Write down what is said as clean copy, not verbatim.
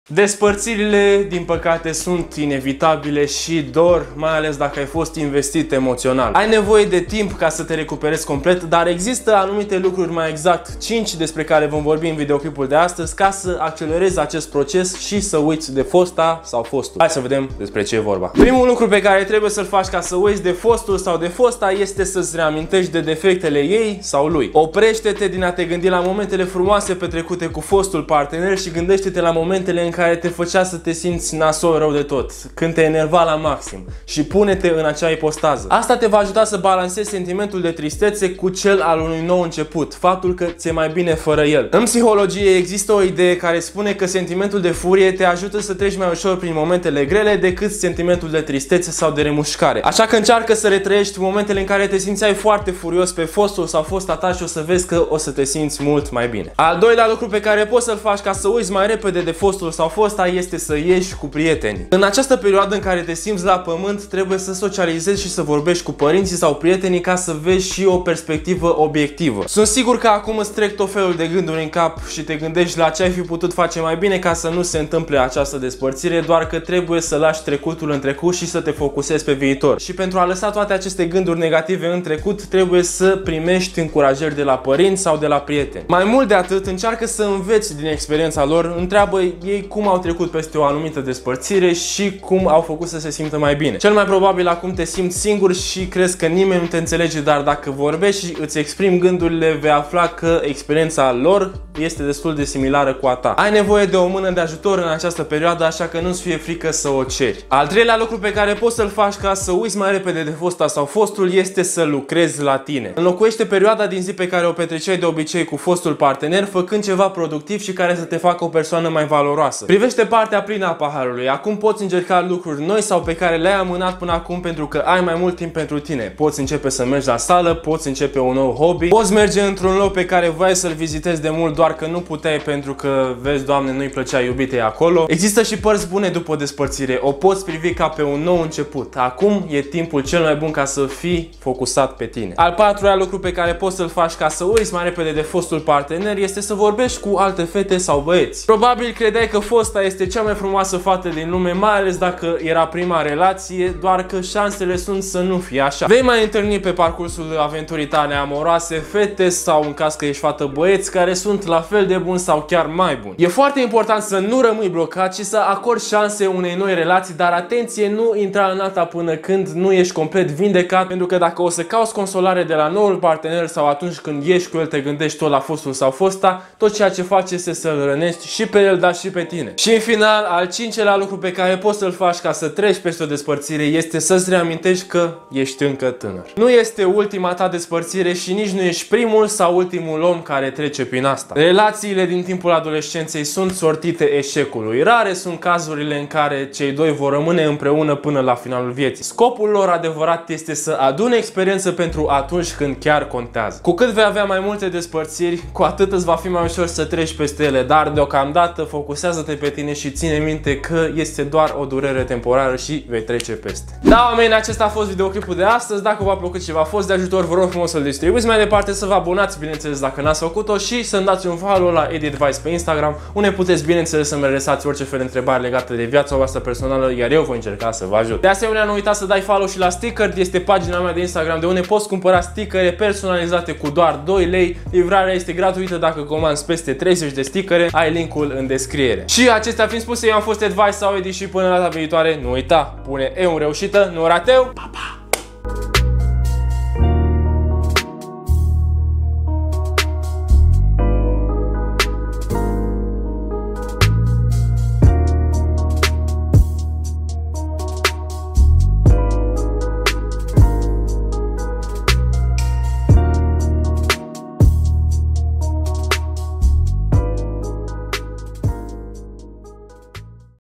Despărțirile, din păcate, sunt inevitabile și dor, mai ales dacă ai fost investit emoțional. Ai nevoie de timp ca să te recuperezi complet, dar există anumite lucruri, mai exact 5, despre care vom vorbi în videoclipul de astăzi, ca să accelerezi acest proces și să uiți de fosta sau fostul. Hai să vedem despre ce e vorba. Primul lucru pe care trebuie să-l faci ca să uiți de fostul sau de fosta este să-ți reamintești de defectele ei sau lui. Oprește-te din a te gândi la momentele frumoase petrecute cu fostul partener și gândește-te la momentele în care te făcea să te simți nasol rău de tot, când te enerva la maxim, și pune-te în acea ipostază. Asta te va ajuta să balancezi sentimentul de tristețe cu cel al unui nou început, faptul că ți-e mai bine fără el. În psihologie există o idee care spune că sentimentul de furie te ajută să treci mai ușor prin momentele grele decât sentimentul de tristețe sau de remușcare. Așa că încearcă să retrăiești momentele în care te simțeai foarte furios pe fostul sau fosta ta și o să vezi că o să te simți mult mai bine. Al doilea lucru pe care poți să-l faci ca să uiți mai repede de fostul sau fosta este să ieși cu prietenii. În această perioadă în care te simți la pământ, trebuie să socializezi și să vorbești cu părinții sau prietenii ca să vezi și o perspectivă obiectivă. Sunt sigur că acum îți trec tot felul de gânduri în cap și te gândești la ce ai fi putut face mai bine ca să nu se întâmple această despărțire, doar că trebuie să lași trecutul în trecut și să te focusezi pe viitor. Și pentru a lăsa toate aceste gânduri negative în trecut, trebuie să primești încurajări de la părinți sau de la prieteni. Mai mult de atât, încearcă să înveți din experiența lor, întreabă ei cum au trecut peste o anumită despărțire și cum au făcut să se simtă mai bine. Cel mai probabil acum te simți singur și crezi că nimeni nu te înțelege, dar dacă vorbești și îți exprimi gândurile, vei afla că experiența lor este destul de similară cu a ta. Ai nevoie de o mână de ajutor în această perioadă, așa că nu-ți fie frică să o ceri. Al treilea lucru pe care poți să-l faci ca să uiți mai repede de fosta sau fostul este să lucrezi la tine. Înlocuiește perioada din zi pe care o petreceai de obicei cu fostul partener, făcând ceva productiv și care să te facă o persoană mai valoroasă. Privește partea plină a paharului. Acum poți încerca lucruri noi sau pe care le-ai amânat până acum pentru că ai mai mult timp pentru tine. Poți începe să mergi la sală, poți începe un nou hobby, poți merge într-un loc pe care voiai să-l vizitezi de mult, doar că nu puteai pentru că, vezi, Doamne, nu-i plăcea iubitei acolo. Există și părți bune după o despărțire. O poți privi ca pe un nou început. Acum e timpul cel mai bun ca să fii focusat pe tine. Al patrulea lucru pe care poți să-l faci ca să uiți mai repede de fostul partener este să vorbești cu alte fete sau băieți. Probabil credeai că fosta este cea mai frumoasă fată din lume, mai ales dacă era prima relație, doar că șansele sunt să nu fie așa. Vei mai întâlni pe parcursul aventurii tale amoroase fete sau, în caz că ești fată, băieți care sunt la fel de buni sau chiar mai buni. E foarte important să nu rămâi blocat și să acordi șanse unei noi relații, dar atenție, nu intra în alta până când nu ești complet vindecat, pentru că dacă o să cauți consolare de la noul partener sau atunci când ești cu el te gândești tot la fostul sau fosta, tot ceea ce faci este să-l rănești și pe el, dar și pe tine. Și în final, al cincelea lucru pe care poți să-l faci ca să treci peste o despărțire este să-ți reamintești că ești încă tânăr. Nu este ultima ta despărțire și nici nu ești primul sau ultimul om care trece prin asta. Relațiile din timpul adolescenței sunt sortite eșecului. Rare sunt cazurile în care cei doi vor rămâne împreună până la finalul vieții. Scopul lor adevărat este să adune experiență pentru atunci când chiar contează. Cu cât vei avea mai multe despărțiri, cu atât îți va fi mai ușor să treci peste ele, dar deocamdată focusează-te pe tine și ține minte că este doar o durere temporară și vei trece peste. Da, oameni, acesta a fost videoclipul de astăzi. Dacă v-a plăcut și v-a fost de ajutor, vă rog frumos să-l distribuiți mai departe, să vă abonați, bineînțeles, dacă n-ați făcut-o, și să-mi dați un follow la Editvice pe Instagram, unde puteți, bineînțeles, să-mi adresați orice fel de întrebări legate de viața voastră personală, iar eu voi încerca să vă ajut. De asemenea, nu uita să dai follow și la Sticker, este pagina mea de Instagram de unde poți cumpăra stickere personalizate cu doar 2 lei. Livrarea este gratuită dacă comanzi peste 30 de stickere, ai linkul în descriere. Și acestea fiind spuse, eu am fost Advice sau Edi și până data viitoare, nu uita, pune eu în reușită, nu rateu, pa, pa!